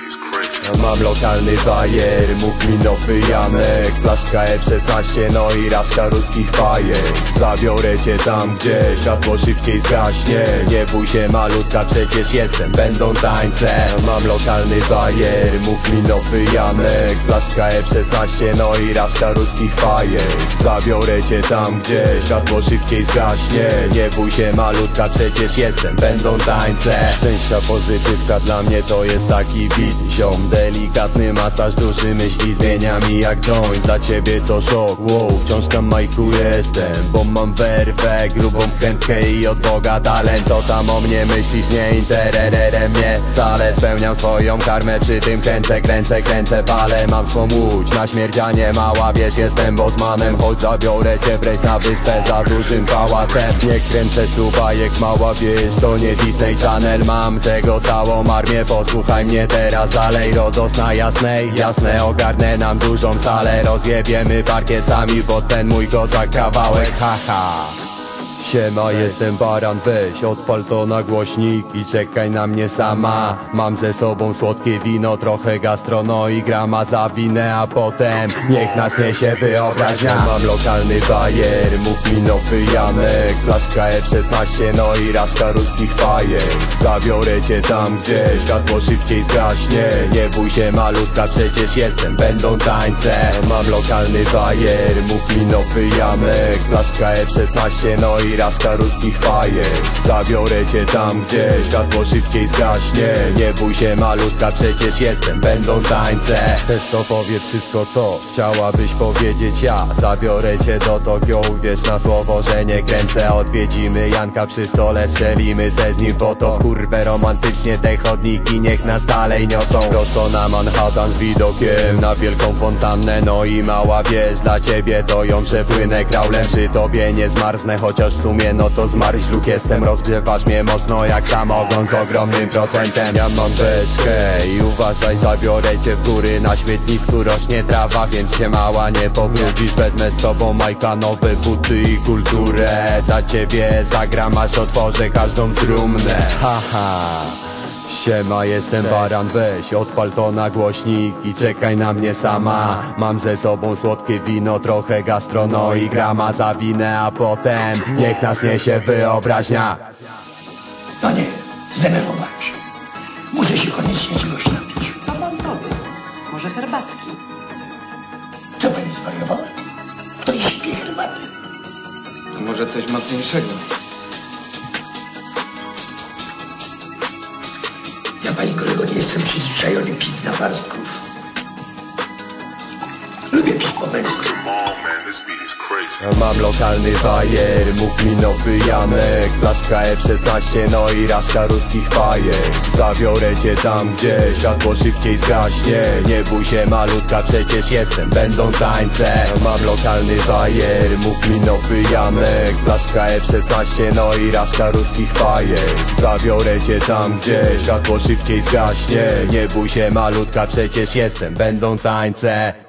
Mam lokalny bajer, mów mi nowy Janek. Flaszka F16, no i raszka ruskich fajek. Zabiorę cię tam, gdzie światło szybciej zgaśnie. Nie bój się malutka, przecież jestem, będą tańce. Mam lokalny bajer, mów mi nowy Janek. Flaszka F16, no i raszka ruskich fajek. Zabiorę cię tam, gdzie światło szybciej zgaśnie. Nie bój się malutka, przecież jestem, będą tańce. Szczęścia pozytywka dla mnie to jest taki beat, ziom. Delikatny masaż duszy, myśli zmienia mi jak joint. Dla ciebie to szok, wow, wciąż tam majku jestem. Bo mam werwę, grubą wkrętkę i od Boga talent. Co tam o mnie myślisz, nie interesuje mnie wcale. Spełniam swoją karmę, przy tym kręcę, palę. Mam swą łódź na śmierdzianie mała, wiesz, jestem bossmanem. Choć zabiorę cię w rejs na wyspę za dużym pałacem. Nie kręcę tu bajek, mała, wiesz, to nie Disney Channel. Mam tego całą armię, posłuchaj mnie teraz dalej. RODOS na jasnej, jasne, ogarnę nam dużą salę. Rozjebiemy parkiet sami pod ten mój kozak kawałek, haha. Siema, jestem Baran, weź odpal to na głośnik i czekaj na mnie sama. Mam ze sobą słodkie wino, trochę gastro, i grama zawinę, a potem niech nas niesie wyobraźnia. Mam lokalny bajer, mów mi nowy Janek. Flaszka F16, no i raszka ruskich fajek. Zabiorę cię tam, gdzie światło szybciej zgaśnie. Nie bój się malutka, przecież jestem, będą tańce. Mam lokalny bajer, mów mi nowy Janek. Flaszka F16, no i raszka ruskich fajek. Zabiorę cię tam, gdzie światło szybciej zgaśnie. Nie bój się malutka, przecież jestem, będą tańce. Też to powiedz wszystko, co chciałabyś powiedzieć ja. Zabiorę cię do Tokio, uwierz na słowo, że nie kręcę. Odwiedzimy Janka przy stole, strzelimy se z nim foto. W kurwę romantycznie te chodniki niech nas dalej niosą. Prosto na Manhattan z widokiem na wielką fontannę. No i mała, wiesz, dla ciebie to ją przepłynę kraulem. Przy tobie nie zmarznę, chociaż w sumie no to zmaryśluk jestem. Rozgrzewasz mnie mocno jak samogon z ogromnym procentem. Ja mam beczkę i uważaj, zabiorę cię w góry. Na śmietnisku rośnie trawa, więc się mała nie pobrudzisz. Wezmę z sobą Majka, nowe buty i kulturę. Dla ciebie zagram, aż otworzę każdą trumnę, haha. Siema, jestem Baran, weź odpal to na głośnik i czekaj na mnie sama. Mam ze sobą słodkie wino, trochę gastro, i grama zawinę, a potem niech nas niesie wyobraźnia. No nie, zdenerwowałem się. Muszę się koniecznie czegoś napić. Co pan robi? Może herbatki? Co pani zwariowała? Ktoś śpi herbaty. To może coś mocniejszego. Ja, pani kolego, nie jestem przyzwyczajony pić na warstków. Lubię pić po męsku. Mam lokalny bajer, mów mi nowy Janek. Flaszka F16, no i raszka ruskich fajek. Zabiorę cię tam, gdzie światło szybciej zgaśnie. Nie bój się malutka, przecież jestem, będą tańce. Mam lokalny bajer, mów mi nowy Janek. Flaszka F16, no i raszka ruskich fajek. Zabiorę cię tam, gdzie światło szybciej zgaśnie. Nie bój się malutka, przecież jestem, będą tańce.